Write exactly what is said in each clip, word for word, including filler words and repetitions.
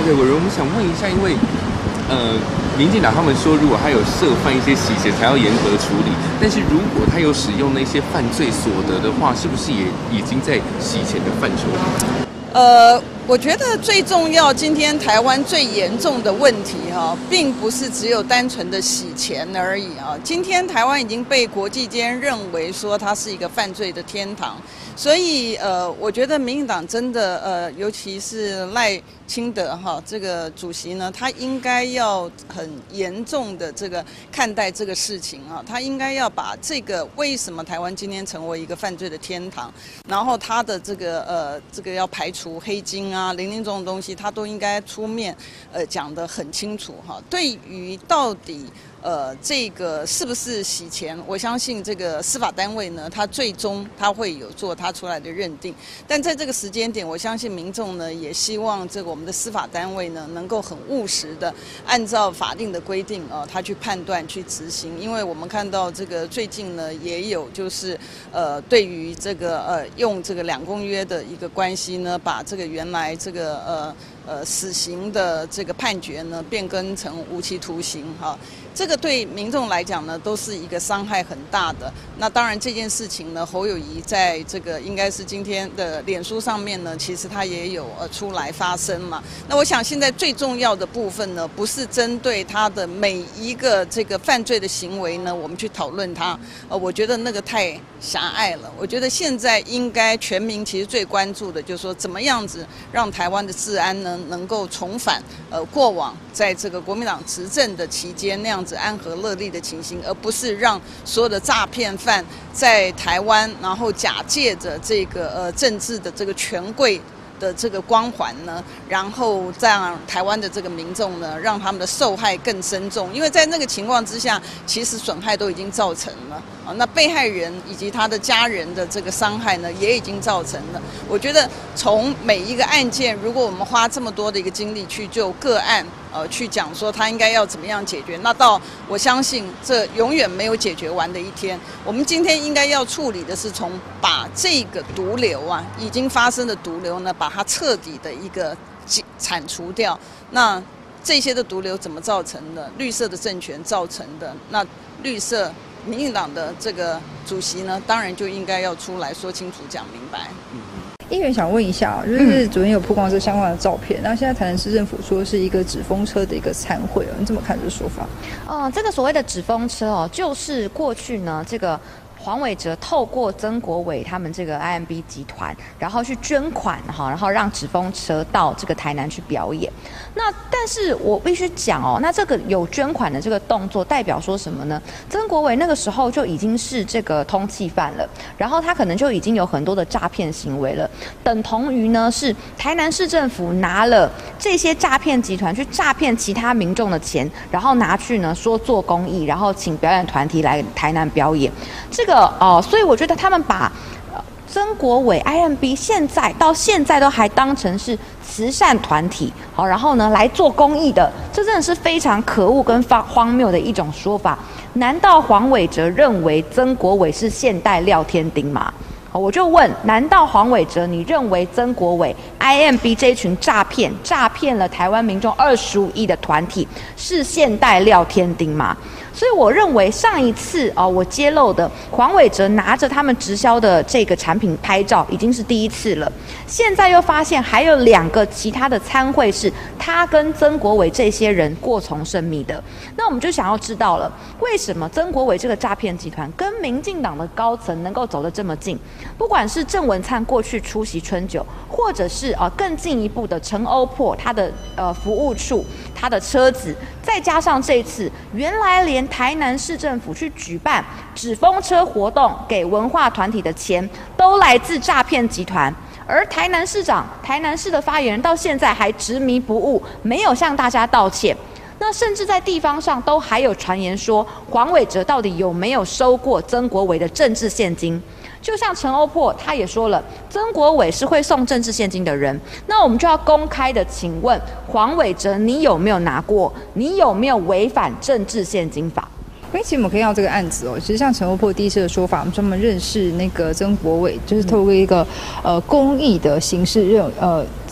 OK，我我们想问一下，因为呃，民进党他们说，如果他有涉犯一些洗钱，才要严格处理。但是如果他有使用那些犯罪所得的话，是不是也已经在洗钱的范畴里？ 呃，我觉得最重要，今天台湾最严重的问题哈、啊，并不是只有单纯的洗钱而已啊。今天台湾已经被国际间认为说它是一个犯罪的天堂，所以呃，我觉得民进党真的呃，尤其是赖清德哈这个主席呢，他应该要很严重的这个看待这个事情啊，他应该要把这个为什么台湾今天成为一个犯罪的天堂，然后他的这个呃这个要排除黑金啊、零零这种东西，他都应该出面呃讲得很清楚哈。对于到底呃这个是不是洗钱，我相信这个司法单位呢，他最终他会有做他出来的认定。但在这个时间点，我相信民众呢也希望这个我们的司法单位呢能够很务实的按照法定的规定啊、呃，他去判断去执行。因为我们看到这个最近呢也有就是呃对于这个呃用这个两公约的一个关系呢，把这个原来这个呃呃死刑的这个判决呢变更成无期徒刑哈。这个对民众来讲呢，都是一个伤害很大的。那当然这件事情呢，侯友宜在这个应该是今天的脸书上面呢，其实他也有呃出来发声嘛。那我想现在最重要的部分呢，不是针对他的每一个这个犯罪的行为呢，我们去讨论他。呃，我觉得那个太狭隘了。我觉得现在应该全民其实最关注的就是说，怎么样子让台湾的治安呢能够重返呃过往在这个国民党执政的期间那样子安和乐利的情形，而不是让所有的诈骗犯在台湾，然后假借着这个呃政治的这个权贵的这个光环呢，然后让台湾的这个民众呢，让他们的受害更深重。因为在那个情况之下，其实损害都已经造成了啊，那被害人以及他的家人的这个伤害呢，也已经造成了。我觉得从每一个案件，如果我们花这么多的一个精力去就个案。呃，去讲说他应该要怎么样解决，那到我相信这永远没有解决完的一天。我们今天应该要处理的是从把这个毒瘤啊，已经发生的毒瘤呢，把它彻底的一个铲除掉。那这些的毒瘤怎么造成的？绿色的政权造成的。那绿色民进党的这个主席呢，当然就应该要出来说清楚、讲明白。嗯议员想问一下，就是昨天有曝光这相关的照片，那、嗯、现在台南市政府说是一个纸风车的一个参会，你怎么看这个说法？ 呃，这个所谓的纸风车哦，就是过去呢这个。黄伟哲透过曾国伟他们这个 I M B 集团，然后去捐款哈，然后让纸风车到这个台南去表演。那但是我必须讲哦，那这个有捐款的这个动作代表说什么呢？曾国伟那个时候就已经是这个通缉犯了，然后他可能就已经有很多的诈骗行为了，等同于呢是台南市政府拿了这些诈骗集团去诈骗其他民众的钱，然后拿去呢说做公益，然后请表演团体来台南表演。这个哦、呃，所以我觉得他们把呃曾国伟 I M B 现在到现在都还当成是慈善团体，好，然后呢来做公益的，这真的是非常可恶跟荒谬的一种说法。难道黄伟哲认为曾国伟是现代廖天丁吗？我就问，难道黄伟哲你认为曾国伟 I M B 这一群诈骗诈骗了台湾民众二十五亿的团体是现代廖天丁吗？所以我认为上一次哦，我揭露的黄伟哲拿着他们直销的这个产品拍照已经是第一次了，现在又发现还有两个其他的参会是他跟曾国伟这些人过从甚密的。那我们就想要知道了，为什么曾国伟这个诈骗集团跟民进党的高层能够走得这么近？不管是郑文灿过去出席春酒，或者是呃更进一步的陈欧珀他的呃服务处他的车子，再加上这一次原来连台南市政府去举办纸风车活动给文化团体的钱都来自诈骗集团，而台南市长台南市的发言人到现在还执迷不悟，没有向大家道歉。那甚至在地方上都还有传言说黄伟哲到底有没有收过曾国伟的政治现金。就像陈欧珀他也说了，曾国伟是会送政治现金的人，那我们就要公开的请问黄伟哲，你有没有拿过？你有没有违反政治现金法？ 因为其实我们可以看到这个案子哦，其实像陈欧珀第一次的说法，我们专门认识那个曾国伟，就是透过一个呃公益的形式认呃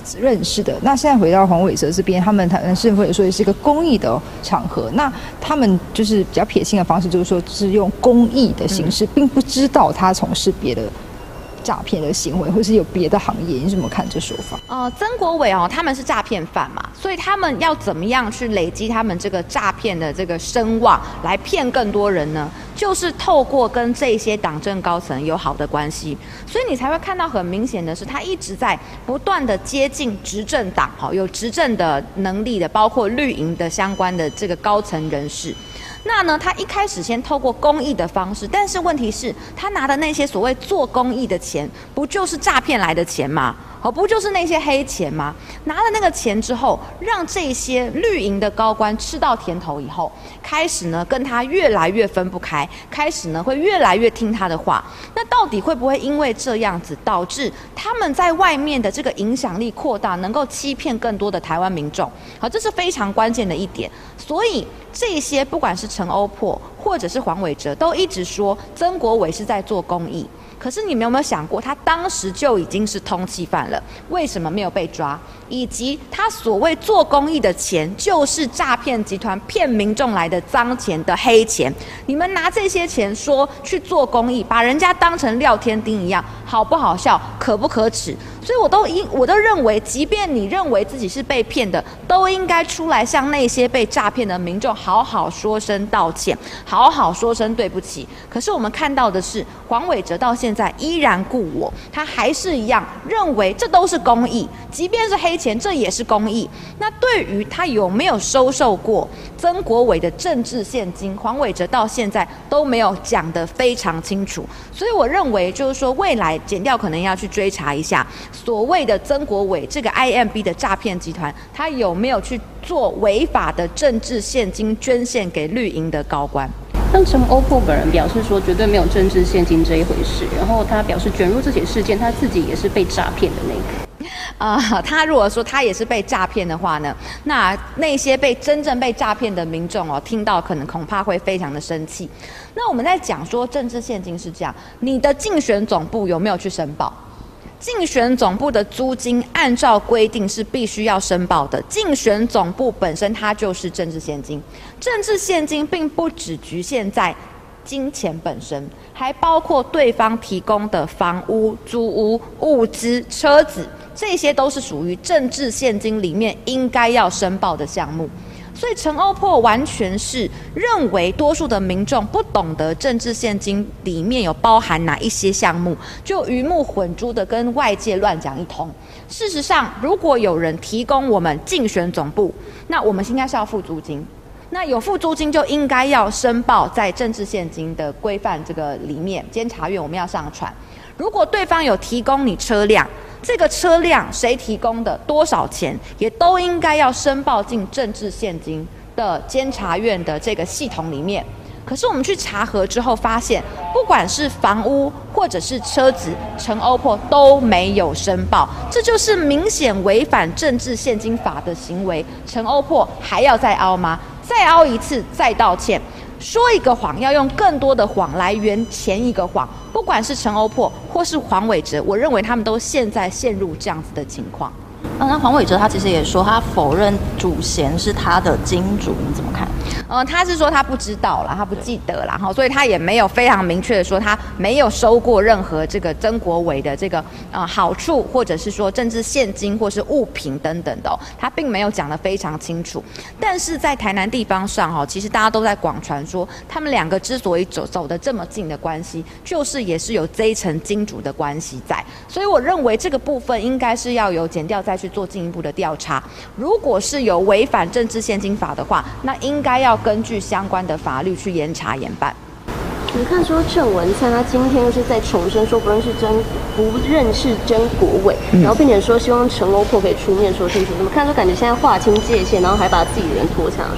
认识的。那现在回到黄伟哲这边，他们台南市政府也说也是一个公益的场合，那他们就是比较撇清的方式，就是说是用公益的形式，并不知道他从事别的诈骗的行为，或是有别的行业，你怎么看这说法？ 呃，曾国伟哦，他们是诈骗犯嘛，所以他们要怎么样去累积他们这个诈骗的这个声望，来骗更多人呢？就是透过跟这些党政高层有好的关系，所以你才会看到很明显的是，他一直在不断的接近执政党，好，有执政的能力的，包括绿营的相关的这个高层人士。那呢，他一开始先透过公益的方式，但是问题是，他拿的那些所谓做公益的钱，不就是诈骗来的钱吗？哦，不就是那些黑钱吗？拿了那个钱之后，让这些绿营的高官吃到甜头以后，开始呢跟他越来越分不开，开始呢会越来越听他的话。那到底会不会因为这样子，导致他们在外面的这个影响力扩大，能够欺骗更多的台湾民众？好，这是非常关键的一点。所以这些不管是陈欧珀或者是黄伟哲，都一直说曾国伟是在做公益。可是你们有没有想过，他当时就已经是通缉犯了，为什么没有被抓？以及他所谓做公益的钱，就是诈骗集团骗民众来的脏钱的黑钱。你们拿这些钱说去做公益，把人家当成廖天丁一样，好不好笑？可不可耻？所以我都应我都认为，即便你认为自己是被骗的，都应该出来向那些被诈骗的民众好好说声道歉，好好说声对不起。可是我们看到的是，黄伟哲到现在依然故我，他还是一样认为这都是公益，即便是黑钱，这也是公益。那对于他有没有收受过曾国伟的政治现金，黄伟哲到现在都没有讲得非常清楚。所以我认为，就是说未来检调可能要去追查一下，所谓的曾国伟这个 I M B 的诈骗集团，他有没有去做违法的政治现金捐献给绿营的高官？ 像陈欧珀本人表示说，绝对没有政治现金这一回事。然后他表示，卷入这起事件，他自己也是被诈骗的那个。 啊、呃，他如果说他也是被诈骗的话呢，那那些被真正被诈骗的民众哦，听到可能恐怕会非常的生气。那我们在讲说政治现金是这样，你的竞选总部有没有去申报？竞选总部的租金按照规定是必须要申报的，竞选总部本身它就是政治现金，政治现金并不只局限在金钱本身，还包括对方提供的房屋、租屋、物资、车子，这些都是属于政治现金里面应该要申报的项目。所以陈欧珀完全是认为多数的民众不懂得政治现金里面有包含哪一些项目，就鱼目混珠的跟外界乱讲一通。事实上，如果有人提供我们竞选总部，那我们应该是要付租金。那有付租金就应该要申报在政治现金的规范这个里面，监察院我们要上传。如果对方有提供你车辆，这个车辆谁提供的，多少钱，也都应该要申报进政治现金的监察院的这个系统里面。可是我们去查核之后发现，不管是房屋或者是车子，陈欧珀都没有申报，这就是明显违反政治现金法的行为。陈欧珀还要再凹吗？再凹一次，再道歉。说一个谎，要用更多的谎来圆前一个谎。不管是陈欧珀或是黄伟哲，我认为他们都现在陷入这样子的情况。 啊，那黄伟哲他其实也说，他否认主嫌是他的金主，你怎么看？ 呃，他是说他不知道啦，他不记得啦，哈，所以他也没有非常明确的说他没有收过任何这个曾国伟的这个呃好处，或者是说政治现金或是物品等等的、哦，他并没有讲得非常清楚。但是在台南地方上哈、哦，其实大家都在广传说，他们两个之所以走走得这么近的关系，就是也是有这一层金主的关系在。所以我认为这个部分应该是要由检调再去做进一步的调查。如果是有违反政治现金法的话，那应该要根据相关的法律去严查严办。 你看说郑文灿他今天又是在重申说不认识曾不认识曾国伟、嗯，然后并且说希望陈欧珀可以出面说清楚。怎么看都感觉现在划清界限，然后还把自己人拖下水。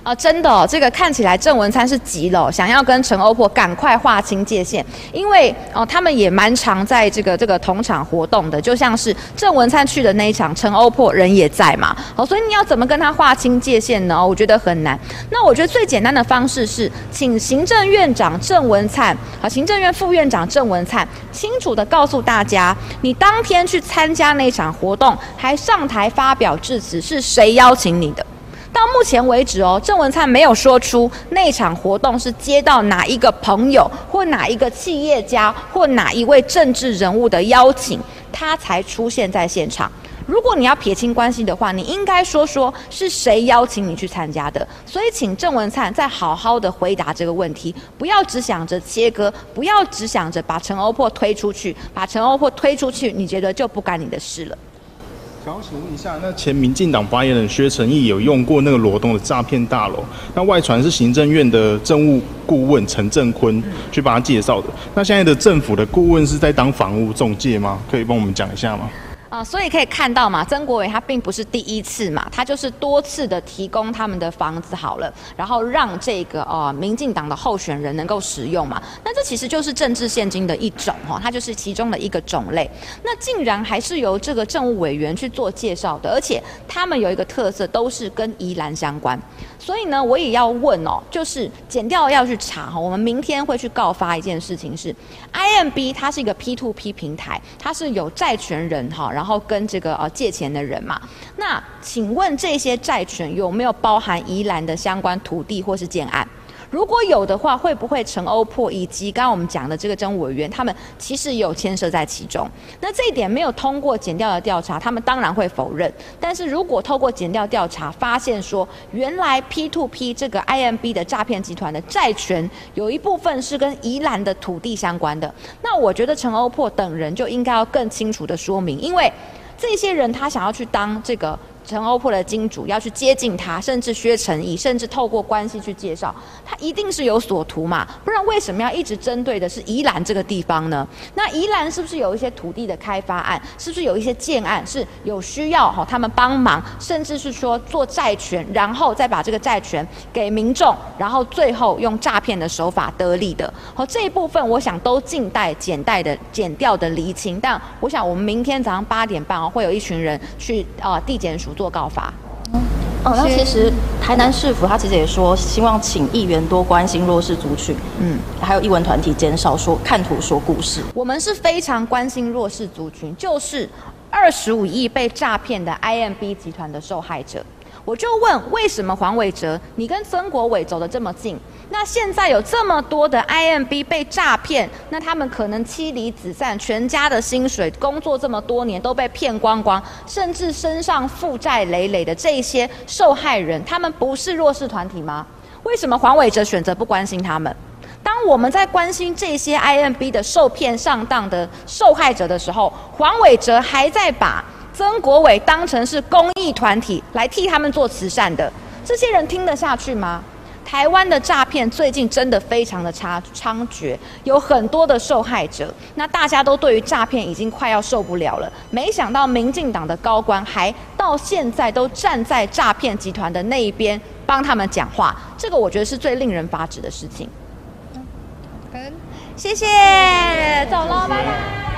啊，真的、哦，这个看起来郑文灿是急了、哦，想要跟陈欧珀赶快划清界限，因为哦，他们也蛮常在这个这个同场活动的，就像是郑文灿去的那一场，陈欧珀人也在嘛，好、哦，所以你要怎么跟他划清界限呢？我觉得很难。那我觉得最简单的方式是，请行政院长郑文灿，啊，行政院副院长郑文灿，清楚的告诉大家，你当天去参加那场活动，还上台发表致辞，是谁邀请你的？到目前为止哦，郑文灿没有说出那场活动是接到哪一个朋友或哪一个企业家或哪一位政治人物的邀请，他才出现在现场。如果你要撇清关系的话，你应该说说是谁邀请你去参加的。所以请郑文灿再好好的回答这个问题，不要只想着切割，不要只想着把陈欧珀推出去，把陈欧珀推出去，你觉得就不干你的事了。 想要请问一下，那前民进党发言人薛成义有用过那个罗东的诈骗大楼，那外传是行政院的政务顾问陈正坤去帮他介绍的。那现在的政府的顾问是在当房屋中介吗？可以帮我们讲一下吗？ 啊，所以可以看到嘛，曾国伟他并不是第一次嘛，他就是多次的提供他们的房子好了，然后让这个呃民进党的候选人能够使用嘛。那这其实就是政治现金的一种哈，它就是其中的一个种类。那竟然还是由这个政务委员去做介绍的，而且他们有一个特色，都是跟宜兰相关。所以呢，我也要问哦，就是检调要去查哈，我们明天会去告发一件事情是 ，I M B 它是一个 P to P 平台，它是有债权人哈，然后跟这个呃借钱的人嘛。那请问这些债权有没有包含宜兰的相关土地或是建案？如果有的话，会不会陈欧珀以及刚刚我们讲的这个政务委员，他们其实有牵涉在其中？那这一点没有通过检调的调查，他们当然会否认。但是如果透过检调调查发现说，原来 P to P 这个 I M B 的诈骗集团的债权有一部分是跟宜兰的土地相关的，那我觉得陈欧珀等人就应该要更清楚的说明，因为这些人他想要去当这个陈欧珀的金主，要去接近他，甚至薛成义，甚至透过关系去介绍，他一定是有所图嘛，不然为什么要一直针对的是宜兰这个地方呢？那宜兰是不是有一些土地的开发案，是不是有一些建案是有需要哈他们帮忙，甚至是说做债权，然后再把这个债权给民众，然后最后用诈骗的手法得利的？好，这一部分我想都静待检代的检调的厘清，但我想我们明天早上八点半哦，会有一群人去呃地检署做告发。 哦，那其实台南市府他其实也说，希望请议员多关心弱势族群，嗯，还有艺文团体减少说看图说故事。 我们是非常关心弱势族群，就是二十五亿被诈骗的 I M B 集团的受害者。我就问，为什么黄伟哲你跟曾国伟走得这么近？那现在有这么多的 I M B 被诈骗，那他们可能妻离子散，全家的薪水工作这么多年都被骗光光，甚至身上负债累累的这些受害人，他们不是弱势团体吗？为什么黄伟哲选择不关心他们？当我们在关心这些 I M B 的受骗上当的受害者的时候，黄伟哲还在把曾国伟当成是公益团体来替他们做慈善的，这些人听得下去吗？台湾的诈骗最近真的非常的猖猖獗，有很多的受害者，那大家都对于诈骗已经快要受不了了。没想到民进党的高官还到现在都站在诈骗集团的那一边帮他们讲话，这个我觉得是最令人发指的事情。谢谢，走了，拜拜。